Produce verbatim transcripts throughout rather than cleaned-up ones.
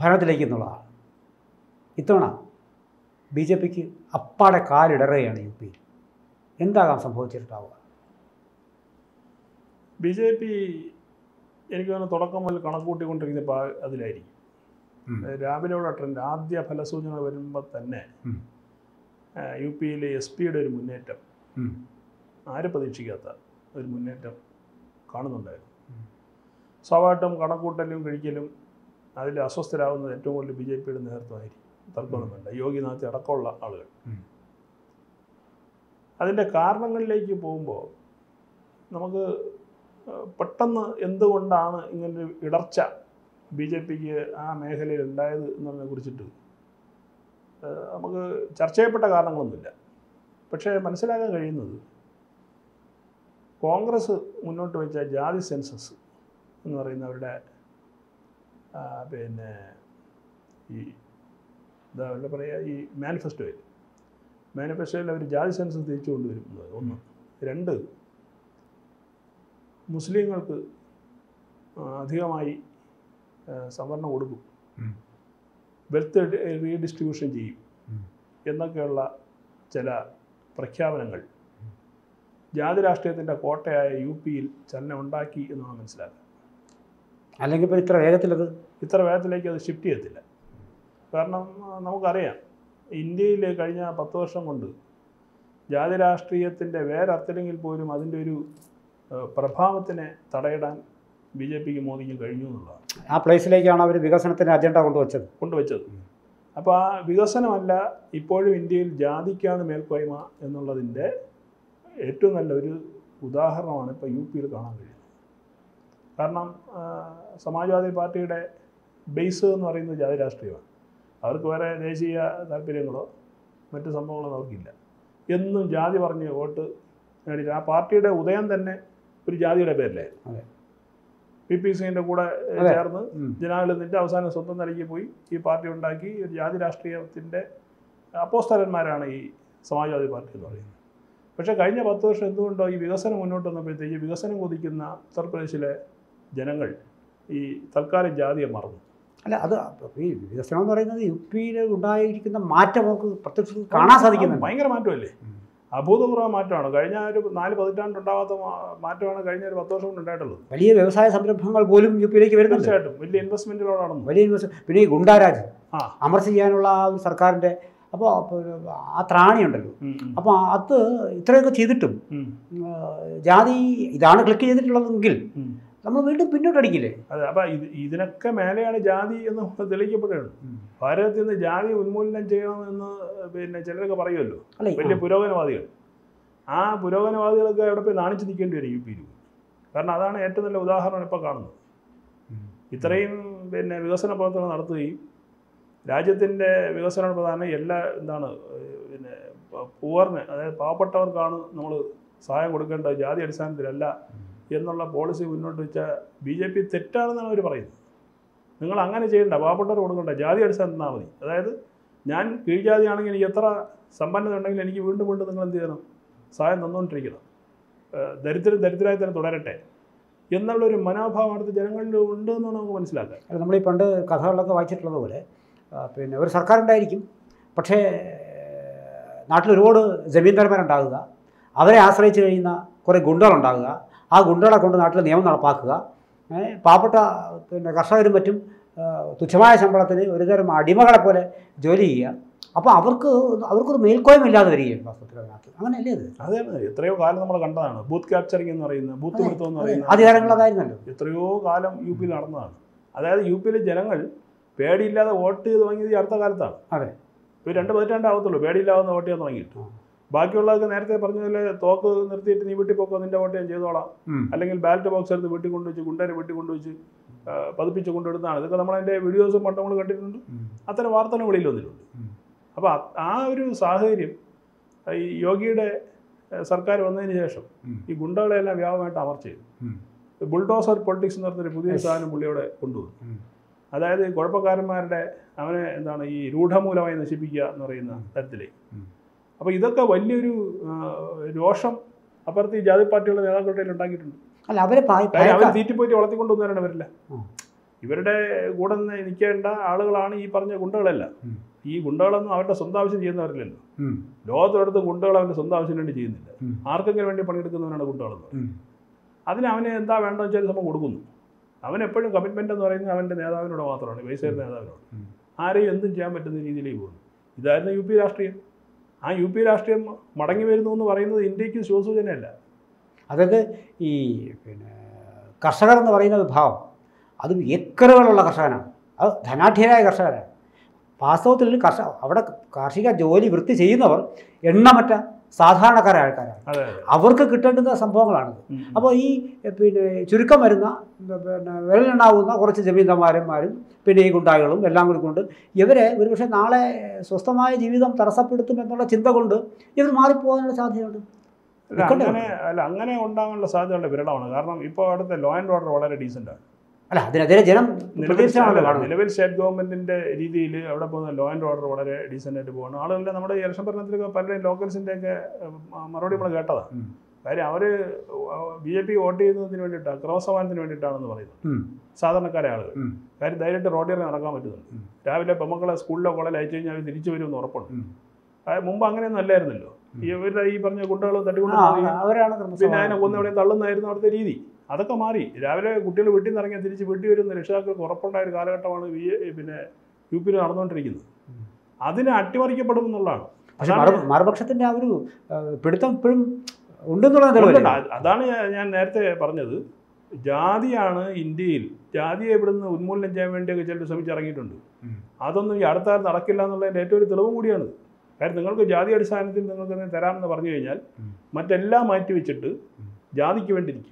ഭരണത്തിലേക്ക് എന്നുള്ളതാണ്. ഇത്തവണ B J പിക്ക് അപ്പാടെ കാലിടറുകയാണ് യു പിയിൽ. എന്താകാം സംഭവിച്ചിട്ടുണ്ടാവുക? ബി ജെ പി എനിക്ക് തോന്നുന്നു തുടക്കം മുതൽ കണക്കൂട്ടിക്കൊണ്ടിരിക്കുന്ന അതിലായിരിക്കും. രാവിലെയുള്ള ട്രെൻഡ് ആദ്യ ഫലസൂചന വരുമ്പോൾ തന്നെ യു പിയിലെ എസ് പിയുടെ ഒരു മുന്നേറ്റം, ആരും പ്രതീക്ഷിക്കാത്ത ഒരു മുന്നേറ്റം കാണുന്നുണ്ടായിരുന്നു. സ്വാഭാവികമായിട്ടും കണക്കൂട്ടലും കഴിക്കലും അതിൽ അസ്വസ്ഥരാകുന്നത് ഏറ്റവും കൂടുതൽ ബി ജെ പിയുടെ നേതൃത്വമായിരിക്കും. തർക്കമൊന്നുമില്ല. യോഗിനാഥ് അടക്കമുള്ള ആളുകൾ. അതിൻ്റെ കാരണങ്ങളിലേക്ക് പോകുമ്പോൾ നമുക്ക് പെട്ടെന്ന് എന്തുകൊണ്ടാണ് ഇങ്ങനൊരു ഇടർച്ച ബി ജെ പിക്ക് ആ മേഖലയിൽ ഉണ്ടായത് എന്നതിനെ കുറിച്ചിട്ട് നമുക്ക് ചർച്ച ചെയ്യപ്പെട്ട കാരണങ്ങളൊന്നുമില്ല. പക്ഷേ മനസ്സിലാക്കാൻ കഴിയുന്നത് കോൺഗ്രസ് മുന്നോട്ട് വെച്ച ജാതി സെൻസസ് എന്ന് പറയുന്നവരുടെ പിന്നെ ഈ എന്താ എന്താ പറയുക ഈ മാനിഫെസ്റ്റോയിൽ മാനിഫെസ്റ്റോയിൽ അവർ ജാതി സെൻസസ് തിരിച്ചു കൊണ്ടുവരുന്നത് ഒന്ന്. രണ്ട്, മുസ്ലിങ്ങൾക്ക് അധികമായി സംവരണം കൊടുക്കും, വെൽത്ത് റീഡിസ്ട്രിബ്യൂഷൻ ചെയ്യും എന്നൊക്കെയുള്ള ചില പ്രഖ്യാപനങ്ങൾ ജാതി രാഷ്ട്രീയത്തിൻ്റെ കോട്ടയായ യു പിയിൽ ചലനം ഉണ്ടാക്കി എന്നാണ് മനസ്സിലാക്കുക. അല്ലെങ്കിൽ ഇപ്പോൾ ഇത്ര വേഗത്തിലത് ഇത്ര വേഗത്തിലേക്ക് അത് ഷിഫ്റ്റ് ചെയ്യത്തില്ല. കാരണം നമുക്കറിയാം, ഇന്ത്യയിൽ കഴിഞ്ഞ പത്ത് വർഷം കൊണ്ട് ജാതി രാഷ്ട്രീയത്തിൻ്റെ വേരർത്തില്ലെങ്കിൽ പോലും അതിൻ്റെ ഒരു പ്രഭാവത്തിനെ തടയിടാൻ ബി ജെ പിക്ക് മോദിക്ക് കഴിഞ്ഞു എന്നുള്ളതാണ്. ആ പ്ലേസിലേക്കാണ് അവർ വികസനത്തിൻ്റെ അജണ്ട കൊണ്ടുവച്ചത് കൊണ്ടുവച്ചത് അപ്പോൾ ആ വികസനമല്ല, ഇപ്പോഴും ഇന്ത്യയിൽ ജാതിക്കാണ് മേൽക്കോയ്മ എന്നുള്ളതിൻ്റെ ഏറ്റവും നല്ലൊരു ഉദാഹരണമാണ് ഇപ്പോൾ യു പിയിൽ കാണാൻ കഴിയുന്നത്. കാരണം സമാജ്വാദി പാർട്ടിയുടെ ബേസ് എന്ന് പറയുന്നത് ജാതി രാഷ്ട്രീയമാണ്. അവർക്ക് വേറെ ദേശീയ താല്പര്യങ്ങളോ മറ്റ് സംഭവങ്ങളോ അവർക്കില്ല. എന്നും ജാതി പറഞ്ഞ് വോട്ട് നേടി. ആ പാർട്ടിയുടെ ഉദയം തന്നെ ഒരു ജാതിയുടെ പേരിലായിരുന്നു. പി പി സിൻ്റെ കൂടെ ചേർന്ന് ജനങ്ങളിൽ നിന്നിട്ട് അവസാനം സ്വന്തം നിലയ്ക്ക് പോയി ഈ പാർട്ടി ഉണ്ടാക്കി. ഒരു ജാതി രാഷ്ട്രീയത്തിൻ്റെ അപ്പോസ്തലന്മാരാണ് ഈ സമാജ്വാദി പാർട്ടി എന്ന് പറയുന്നത്. പക്ഷേ കഴിഞ്ഞ പത്ത് വർഷം എന്തുകൊണ്ടോ ഈ വികസനം മുന്നോട്ട് വന്നപ്പോഴത്തേക്ക് വികസനം കൊതിക്കുന്ന ഉത്തർപ്രദേശിലെ ജനങ്ങൾ ഈ തൽക്കാലം ജാതിയെ മറന്നു. അല്ല, അത് ഈ വികസനം എന്ന് പറയുന്നത് യു പിയിൽ ഉണ്ടായിരിക്കുന്ന മാറ്റം നമുക്ക് പ്രത്യക്ഷത്തിൽ കാണാൻ സാധിക്കുന്നത് ഭയങ്കര മാറ്റമല്ലേ, അഭൂതപൂർവ്വ മാറ്റമാണ്. കഴിഞ്ഞ ഒരു നാല് പതിറ്റാണ്ടുണ്ടാവാത്ത മാറ്റമാണ് കഴിഞ്ഞ ഒരു പത്ത് വർഷം കൊണ്ട് ഉണ്ടായിട്ടുള്ളത്. വലിയ വ്യവസായ സംരംഭങ്ങൾ പോലും യു പിയിലേക്ക് വരുന്നു. തീർച്ചയായിട്ടും വലിയ ഇൻവെസ്റ്റ്മെൻറ്റുകൾ നടന്നു. വലിയ ഇൻവെസ്റ്റ്മെൻറ്റ്. പിന്നെ ഈ ഗുണ്ടാരാജ് അമർച്ച ചെയ്യാനുള്ള ആ ഒരു സർക്കാരിൻ്റെ അപ്പോൾ ആ ത്രാണിയുണ്ടല്ലോ, അപ്പോൾ അത് ഇത്രയൊക്കെ ചെയ്തിട്ടും ജാതി ഇതാണ് ക്ലിക്ക് ചെയ്തിട്ടുള്ളതെങ്കിൽ നമ്മൾ വീണ്ടും പിന്നോട്ടടിക്കില്ലേ? അതെ. അപ്പം ഇത് ഇതിനൊക്കെ മേലെയാണ് ജാതി എന്ന് തെളിയിക്കപ്പെടുകയാണ്. ഭാരതത്തിൽ നിന്ന് ജാതി ഉന്മൂലനം ചെയ്യണമെന്ന് പിന്നെ ചിലരൊക്കെ പറയുമല്ലോ, വലിയ പുരോഗമനവാദികൾ. ആ പുരോഗമനവാദികളൊക്കെ അവിടെ പോയി നാണിച്ച് നിൽക്കേണ്ടി വരും യു പിയിൽ. കാരണം അതാണ് ഏറ്റവും നല്ല ഉദാഹരണം ഇപ്പോൾ കാണുന്നത്. ഇത്രയും പിന്നെ വികസന പ്രവർത്തനം നടത്തുകയും രാജ്യത്തിൻ്റെ വികസന പ്രധാനം എല്ലാ എന്താണ് പിന്നെ പൂവറിന്, അതായത് പാവപ്പെട്ടവർക്കാണ് നമ്മൾ സഹായം കൊടുക്കേണ്ടത്, ജാതി അടിസ്ഥാനത്തിലല്ല എന്നുള്ള പോളിസി മുന്നോട്ട് വെച്ച ബി ജെ പി തെറ്റാണെന്നാണ് അവർ പറയുന്നത്. നിങ്ങൾ അങ്ങനെ ചെയ്യേണ്ട, പാവപ്പെട്ടവർ കൊടുക്കേണ്ട, ജാതി അടിസ്ഥാനത്തിൽ നിന്നാൽ മതി. അതായത് ഞാൻ കീഴ്ജാതിയാണെങ്കിൽ എനിക്ക് എത്ര സമ്പന്നത ഉണ്ടെങ്കിൽ എനിക്ക് വീണ്ടും വീണ്ടും നിങ്ങൾ എന്ത് ചെയ്യണം, സഹായം തന്നുകൊണ്ടിരിക്കണം, ദരിദ്രം ദരിദ്രമായി തന്നെ തുടരട്ടെ എന്നുള്ളൊരു മനോഭാവം അടുത്ത് ജനങ്ങളിൽ ഉണ്ട് എന്നാണ് നമുക്ക് മനസ്സിലാക്കുക. നമ്മൾ ഈ പണ്ട് കഥകളിലൊക്കെ വായിച്ചിട്ടുള്ളത് പോലെ പിന്നെ ഒരു സർക്കാർ ഉണ്ടായിരിക്കും, പക്ഷേ നാട്ടിൽ ഒരുപാട് ജമീന്ദാർമാരുണ്ടാകുക, അവരെ ആശ്രയിച്ച് കഴിയുന്ന കുറേ ഗുണ്ടകളുണ്ടാകുക, ആ ഗുണ്ടകളെ കൊണ്ട് നാട്ടിൽ നിയമം നടപ്പാക്കുക, പാവപ്പെട്ട പിന്നെ കർഷകരും മറ്റും തുച്ഛമായ ശമ്പളത്തിന് ഒരുതരം അടിമകളെ പോലെ ജോലി ചെയ്യുക. അപ്പോൾ അവർക്ക് അവർക്കൊരു മേൽക്കോയ്മയില്ലാതെ വരികയാണ് വാസ്തവത്തിൽ അതിനകത്ത്. അങ്ങനെയല്ലേ അത്? അതാണ് എത്രയോ കാലം നമ്മൾ കണ്ടതാണ്. ബൂത്ത് ക്യാപ്ചറിങ് എന്ന് പറയുന്നത്, ബൂത്ത് പിടുത്തം എന്ന് പറയുന്നത് അധികാരങ്ങൾ അതായിരുന്നല്ലോ, എത്രയോ കാലം യു പിയിൽ നടന്നതാണ്. അതായത് യു പിയിലെ ജനങ്ങൾ പേടിയില്ലാതെ വോട്ട് ചെയ്ത് തുടങ്ങിയത് ഈ അടുത്ത കാലത്താണ്. അതെ, ഒരു രണ്ട് പതിറ്റാണ്ടാവത്തുള്ളൂ പേടിയില്ലാതെ വോട്ട് ചെയ്യാൻ തുടങ്ങിയിട്ട്. ബാക്കിയുള്ളതൊക്കെ നേരത്തെ പറഞ്ഞ പോലെ തോക്ക് നിർത്തിയിട്ട് നീ വീട്ടിൽ പോക്കോ, നിന്റെ വോട്ട് ഞാൻ ചെയ്തോളാം, അല്ലെങ്കിൽ ബാലറ്റ് ബോക്സ് എടുത്ത് വീട്ടിൽ കൊണ്ടുവച്ച് ഗുണ്ടരെ വീട്ടിൽ കൊണ്ടുവച്ച് പതിപ്പിച്ച് കൊണ്ടുവരുന്നതാണ്. ഇതൊക്കെ നമ്മളതിൻ്റെ വീഡിയോസും പണ്ട് നമ്മൾ കണ്ടിട്ടുണ്ട്. അത്തരം വാർത്തകൾ വെളിയിൽ വന്നിട്ടുണ്ട്. അപ്പോൾ ആ ഒരു സാഹചര്യം ഈ യോഗിയുടെ സർക്കാർ വന്നതിന് ശേഷം ഈ ഗുണ്ടകളെല്ലാം വ്യാപകമായിട്ട് അമർച്ച ചെയ്തു. ബുൾഡോസർ പൊളിറ്റിക്സ് എന്ന് പറഞ്ഞൊരു പുതിയ സാധനം പുള്ളിയോടെ കൊണ്ടുവന്നു. അതായത് കുഴപ്പക്കാരന്മാരുടെ അവനെ എന്താണ് ഈ രൂഢമൂലമായി നശിപ്പിക്കുക എന്ന് പറയുന്ന തരത്തിലേക്ക്. അപ്പോൾ ഇതൊക്കെ വലിയൊരു രോഷം അപ്പുറത്ത് ഈ ജാതി പാർട്ടികളുടെ നേതാക്കളുടെ ഉണ്ടാക്കിയിട്ടുണ്ട്. അല്ല, അവരെ അവർ തീറ്റിപ്പോയിട്ട് വളർത്തിക്കൊണ്ടുവന്നവരാണ് വരില്ല. ഇവരുടെ കൂടെ നിന്ന് നിൽക്കേണ്ട ആളുകളാണ് ഈ പറഞ്ഞ ഗുണ്ടകളല്ല. ഈ ഗുണ്ടകളൊന്നും അവരുടെ സ്വന്തം ആവശ്യം ചെയ്യുന്നവരില്ലല്ലോ. ലോകത്തൊരിടത്ത് ഗുണ്ടകൾ അവൻ്റെ സ്വന്തം ആവശ്യം വേണ്ടി ചെയ്യുന്നില്ല. ആർക്കെങ്കിലും വേണ്ടി പണിയെടുക്കുന്നവനാണ് ഗുണ്ടകളെന്ന് പറയുന്നത്. അതിന് അവന് എന്താ വേണ്ടതെന്ന് വെച്ചാൽ നമ്മൾ കൊടുക്കുന്നു. അവൻ എപ്പോഴും കമ്മിറ്റ്മെൻ്റ് എന്ന് പറയുന്നത് അവൻ്റെ നേതാവിനോട് മാത്രമാണ്, വൈസ് നേതാവിനോട്. ആരെയും എന്തും ചെയ്യാൻ പറ്റുന്ന രീതിയിലേക്ക് പോകുന്നു. ഇതായിരുന്നു യു പി രാഷ്ട്രീയം. ആ യു പി രാഷ്ട്രീയം മടങ്ങി വരുന്നു എന്ന് പറയുന്നത് ഇന്ത്യക്ക് ശുഭസൂചനയല്ല. അതായത് ഈ പിന്നെ കർഷകർ എന്ന് പറയുന്ന വിഭാഗം അതും ഏക്കറുകളുള്ള കർഷകനാണ്, അത് ധനാഢ്യരായ കർഷകരാണ്. വാസ്തവത്തിൽ കർഷക അവിടെ കാർഷിക ജോലി വൃത്തി ചെയ്യുന്നവർ എണ്ണമറ്റ സാധാരണക്കാരായ ആൾക്കാരാണ്. അവർക്ക് കിട്ടേണ്ടുന്ന സംഭവങ്ങളാണിത്. അപ്പോൾ ഈ പിന്നെ ചുരുക്കം വരുന്ന പിന്നെ വിരലെണ്ണാവുന്ന കുറച്ച് ജമീന്ദാന്മാരന്മാരും പിന്നെ ഈ ഗുണ്ടാകളും എല്ലാം കൂടി കൊണ്ട് ഇവരെ ഒരുപക്ഷെ നാളെ സ്വസ്ഥമായ ജീവിതം തടസ്സപ്പെടുത്തും എന്നുള്ള ചിന്ത കൊണ്ട് ഇവർ മാറിപ്പോകാനുള്ള സാധ്യതയുണ്ട്. അങ്ങനെ അല്ല അങ്ങനെ ഉണ്ടാകാനുള്ള സാധ്യതയുള്ള വിരളമാണ്. കാരണം ഇപ്പോൾ അവിടുത്തെ ലോ ആൻഡ് ഓർഡർ വളരെ ഡീസൻ്റാണ്. അല്ല അതിനെതിരെ ജനം നിലവിൽ സ്റ്റേറ്റ് ഗവൺമെന്റിന്റെ രീതിയിൽ അവിടെ പോകുന്ന ലോ ആൻഡ് ഓർഡർ വളരെ ഡീസൻ്റ് ആയിട്ട് പോകണം. ആളുകളുടെ നമ്മുടെ ഇലക്ഷൻ ഭരണത്തിലൊക്കെ പലരുടെയും ലോക്കൽസിൻ്റെ ഒക്കെ മറുപടി നമ്മൾ കേട്ടതാണ്. കാര്യം അവർ ബി ജെ പി വോട്ട് ചെയ്യുന്നതിന് വേണ്ടിയിട്ടാണ്, ക്രമസമാനത്തിന് വേണ്ടിയിട്ടാണെന്ന് പറയുന്നത് സാധാരണക്കാരെ ആളുകൾ. കാര്യം ധൈര്യമായിട്ട് റോഡിൽ നടക്കാൻ പറ്റുന്നുണ്ട്. രാവിലെ പെമ്മക്കളെ സ്കൂളിലോ കോളേജിൽ അയച്ചു കഴിഞ്ഞാൽ അവർ തിരിച്ചു വരുമെന്ന് ഉറപ്പുണ്ട്. മുമ്പ് അങ്ങനെയൊന്നും അല്ലായിരുന്നല്ലോ. ഇവരുടെ ഈ പറഞ്ഞ ഗുണ്ടകളും തട്ടിക്കൊണ്ട് പിന്നെ അതിനെ കൊന്നെവിടെയും തള്ളുന്നതായിരുന്നു അവിടുത്തെ രീതി. അതൊക്കെ മാറി. രാവിലെ കുട്ടികൾ വീട്ടിൽ നിന്ന് ഇറങ്ങിയാൽ തിരിച്ച് വീട്ടിൽ വരുന്ന രക്ഷിതാക്കൾക്ക് ഉറപ്പുണ്ടായ ഒരു കാലഘട്ടമാണ് വി പിന്നെ യു പിയിൽ നടന്നുകൊണ്ടിരിക്കുന്നത്. അതിനെ അട്ടിമറിക്കപ്പെടും എന്നുള്ളതാണ്. പക്ഷേ മറുപക്ഷത്തിൻ്റെ ആ ഒരു പിടുത്തം ഇപ്പോഴും ഉണ്ടെന്നുള്ളത് അതാണ് ഞാൻ നേരത്തെ പറഞ്ഞത്. ജാതിയാണ് ഇന്ത്യയിൽ, ജാതിയെ ഇവിടുന്ന് ഉന്മൂലനം ചെയ്യാൻ വേണ്ടിയൊക്കെ ചിലർ ശ്രമിച്ചിറങ്ങിയിട്ടുണ്ട്. അതൊന്നും ഈ അടുത്ത കാലത്ത് നടക്കില്ല എന്നുള്ളതിൻ്റെ ഏറ്റവും ഒരു തെളിവും കൂടിയാണ്. കാര്യം നിങ്ങൾക്ക് ജാതി അടിസ്ഥാനത്തിൽ നിങ്ങൾക്ക് തരാമെന്ന് പറഞ്ഞു കഴിഞ്ഞാൽ മറ്റെല്ലാം മാറ്റിവെച്ചിട്ട് ജാതിക്ക് വേണ്ടിയിരിക്കും.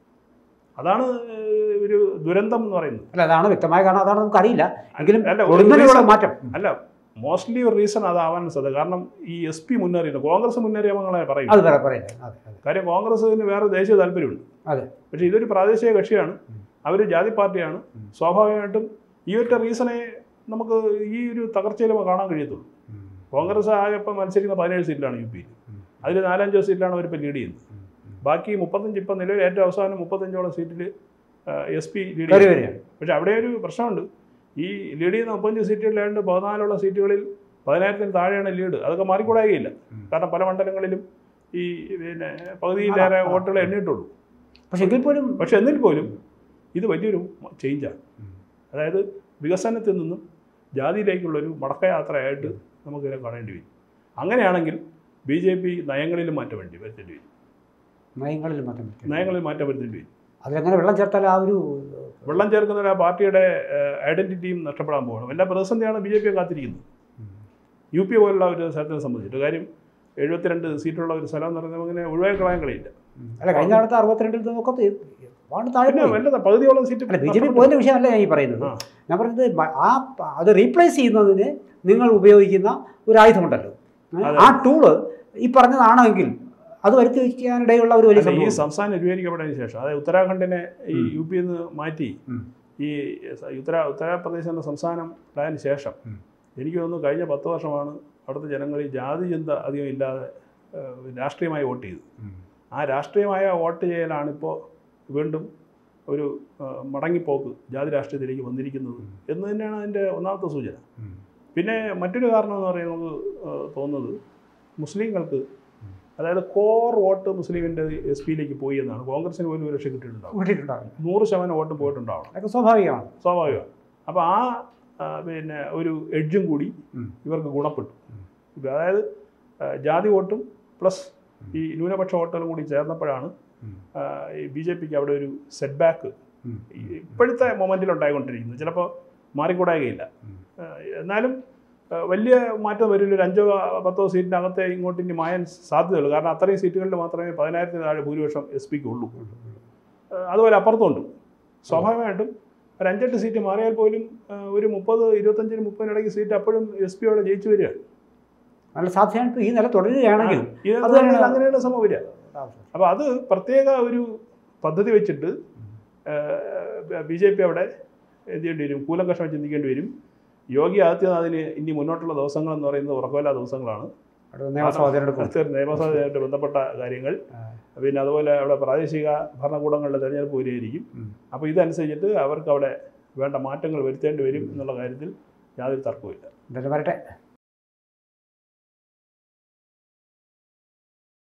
അതാണ് ഒരു ദുരന്തം എന്ന് പറയുന്നത്. അല്ല അതാണ് വ്യക്തമായ കാരണം, അതാണ് നമുക്ക് അറിയില്ല എങ്കിലും മാറ്റം അല്ല മോസ്റ്റ്ലി ഒരു റീസൺ അതാവാൻ സാധ്യത. കാരണം ഈ എസ് പി മുന്നേറിയത് കോൺഗ്രസ് മുന്നേറിയവങ്ങളെ പറയും. കാര്യം കോൺഗ്രസിന് വേറെ ദേശീയ താല്പര്യമുണ്ട്. പക്ഷേ ഇതൊരു പ്രാദേശിക കക്ഷിയാണ്, അവർ ജാതി പാർട്ടിയാണ്. സ്വാഭാവികമായിട്ടും ഈ ഒറ്റ റീസണെ നമുക്ക് ഈ ഒരു തകർച്ചയിൽ കാണാൻ കഴിയത്തുള്ളൂ. കോൺഗ്രസ് ആകെ ഇപ്പം മത്സരിക്കുന്ന പതിനേഴ് സീറ്റിലാണ് യു പിയിൽ. അതിൽ നാലഞ്ചോ സീറ്റിലാണ് അവരിപ്പോൾ ലീഡ് ചെയ്യുന്നത്. ബാക്കി മുപ്പത്തഞ്ച് ഇപ്പം നിലവിൽ ഏറ്റവും അവസാനം മുപ്പത്തഞ്ചോളം സീറ്റിൽ എസ് പി ലീഡ് ചെയ്യുകയാണ്. പക്ഷേ അവിടെ ഒരു പ്രശ്നമുണ്ട്. ഈ ലീഡ് ചെയ്യുന്ന മുപ്പത്തഞ്ച് സീറ്റുകളിലാണ്ട് പതിനാലുള്ള സീറ്റുകളിൽ പതിനായിരത്തിന് താഴെയാണ് ലീഡ്. അതൊക്കെ മാറിക്കൂടായില്ല. കാരണം പല മണ്ഡലങ്ങളിലും ഈ പിന്നെ പകുതിയിലേറെ വോട്ടുകൾ എണ്ണിയിട്ടുള്ളൂ. പക്ഷെ എങ്കിൽ പോലും പക്ഷെ എന്നിൽ പോലും ഇത് വലിയൊരു ചേഞ്ചാണ്. അതായത് വികസനത്തിൽ നിന്നും ജാതിയിലേക്കുള്ളൊരു മടക്കയാത്രയായിട്ട് നമുക്കിതിനെ കാണേണ്ടി വരും. അങ്ങനെയാണെങ്കിൽ ബി ജെ പി നയങ്ങളിലും മാറ്റം വേണ്ടി വരുത്തേണ്ടി വരും. നയങ്ങളിൽ മാറ്റം നയങ്ങളിൽ മാറ്റം വരുത്തേണ്ടി വരും. അതിലെങ്ങനെ വെള്ളം ചേർത്താൽ ആ ഒരു വെള്ളം ചേർക്കുന്ന ആ പാർട്ടിയുടെ ഐഡന്റിറ്റിയും നഷ്ടപ്പെടാൻ പോകണം. എല്ലാ പ്രതിസന്ധിയാണ് ബി ജെ പി കാത്തിരിക്കുന്നത്. യു പി പോലുള്ള ഒരു സ്ഥലത്തിനെ സംബന്ധിച്ചിട്ട്. കാര്യം എഴുപത്തിരണ്ട് സീറ്റുള്ള ഒരു സ്ഥലം എന്ന് പറയുന്നത് അങ്ങനെ ഒഴിവാക്കി കളയാൻ കഴിയില്ല. അല്ല കഴിഞ്ഞ കാലത്ത് അറുപത്തിരണ്ടിൽ നോക്കത്ത് വല്ല പകുതിയോളം സീറ്റ് ബി ജെ പി പോയിൻ്റെ വിഷയമല്ല ഞാൻ ഈ പറയുന്നത്. ഞാൻ പറയുന്നത് ആ അത് റീപ്ലേസ് ചെയ്യുന്നതിന് നിങ്ങൾ ഉപയോഗിക്കുന്ന ഒരു ആയുധമുണ്ടല്ലോ, ആ ടൂള് ഈ പറഞ്ഞതാണെങ്കിൽ അത് വരുത്തി വയ്ക്കാനിടയുള്ള ഒരു വലിയ ഈ സംസ്ഥാനം രൂപീകരിക്കപ്പെട്ടതിന് ശേഷം, അതായത് ഉത്തരാഖണ്ഡിനെ ഈ യു പിയിൽ നിന്ന് മാറ്റി ഈ ഉത്തര ഉത്തരാപ്രദേശ് എന്ന സംസ്ഥാനം ഉണ്ടായതിനു ശേഷം എനിക്ക് തോന്നുന്നു കഴിഞ്ഞ പത്ത് വർഷമാണ് അവിടുത്തെ ജനങ്ങൾ ഈ ജാതി ചിന്ത അധികം ഇല്ലാതെ രാഷ്ട്രീയമായി വോട്ട് ചെയ്തു. ആ രാഷ്ട്രീയമായ വോട്ട് ചെയ്യലാണിപ്പോൾ വീണ്ടും ഒരു മടങ്ങിപ്പോക്ക് ജാതി രാഷ്ട്രീയത്തിലേക്ക് വന്നിരിക്കുന്നത് എന്ന് തന്നെയാണ് അതിൻ്റെ ഒന്നാമത്തെ സൂചന. പിന്നെ മറ്റൊരു കാരണം എന്ന് പറയുന്നത് നമുക്ക് തോന്നുന്നത് മുസ്ലിങ്ങൾക്ക്, അതായത് കോർ വോട്ട് മുസ്ലിമിൻ്റെ എസ് പിയിലേക്ക് പോയി എന്നാണ്. കോൺഗ്രസിന് പോലും ഒരു ലക്ഷം കിട്ടിയിട്ടുണ്ടാവും. നൂറ് ശതമാനം വോട്ടും പോയിട്ടുണ്ടാവണം. സ്വാഭാവികമാണ് സ്വാഭാവികമാണ് അപ്പോൾ ആ പിന്നെ ഒരു എഡ്ജും കൂടി ഇവർക്ക് ഗുണപ്പെട്ടു. അതായത് ജാതി വോട്ടും പ്ലസ് ഈ ന്യൂനപക്ഷ വോട്ടുകളും കൂടി ചേർന്നപ്പോഴാണ് ഈ ബി ജെ പിക്ക് അവിടെ ഒരു സെറ്റ് ബാക്ക് ഇപ്പോഴത്തെ മൊമെൻറ്റിൽ ഉണ്ടായിക്കൊണ്ടിരിക്കുന്നത്. ചിലപ്പോൾ മാറിക്കൂടായികയില്ല. എന്നാലും വലിയ മാറ്റം വരില്ല. ഒരു അഞ്ചോ പത്തോ സീറ്റിനകത്തെ ഇങ്ങോട്ട് ഇനി മായാൻ സാധ്യതയുള്ളൂ. കാരണം അത്രയും സീറ്റുകളിൽ മാത്രമേ പതിനായിരത്തിന് താഴെ ഭൂരിപക്ഷം എസ് പിക്ക് ഉള്ളൂ. അതുപോലെ അപ്പുറത്തുണ്ട്. സ്വാഭാവികമായിട്ടും ഒരു അഞ്ചെട്ട് സീറ്റ് മാറിയാൽ പോലും ഒരു മുപ്പത് ഇരുപത്തഞ്ചിന് മുപ്പതിനിടയ്ക്ക് സീറ്റ് അപ്പോഴും എസ് പി അവിടെ ജയിച്ചു വരികയാണ്. നല്ല സാധ്യത ഈ നില തുടരുകയാണെങ്കിൽ അങ്ങനെയുള്ള സംഭവം വരിക. അപ്പോൾ അത് പ്രത്യേക ഒരു പദ്ധതി വെച്ചിട്ട് ബി ജെ പി അവിടെ എന്ത് ചെയ്യേണ്ടി വരും, കൂലങ്കഷമായി ചിന്തിക്കേണ്ടി വരും. യോഗി ആദിത്യനാഥിന് ഇനി മുന്നോട്ടുള്ള ദിവസങ്ങളെന്ന് പറയുന്നത് ഉറക്കമില്ലാത്ത ദിവസങ്ങളാണ്. നിയമസഭാ തെരഞ്ഞെടുപ്പ് ബന്ധപ്പെട്ട കാര്യങ്ങൾ, പിന്നെ അതുപോലെ അവിടെ പ്രാദേശിക ഭരണകൂടങ്ങളുടെ തെരഞ്ഞെടുപ്പ് വരികയായിരിക്കും. അപ്പോൾ ഇതനുസരിച്ചിട്ട് അവർക്ക് അവിടെ വേണ്ട മാറ്റങ്ങൾ വരുത്തേണ്ടി വരും എന്നുള്ള കാര്യത്തിൽ യാതൊരു തർക്കവുമില്ല. എന്തായാലും വരട്ടെ.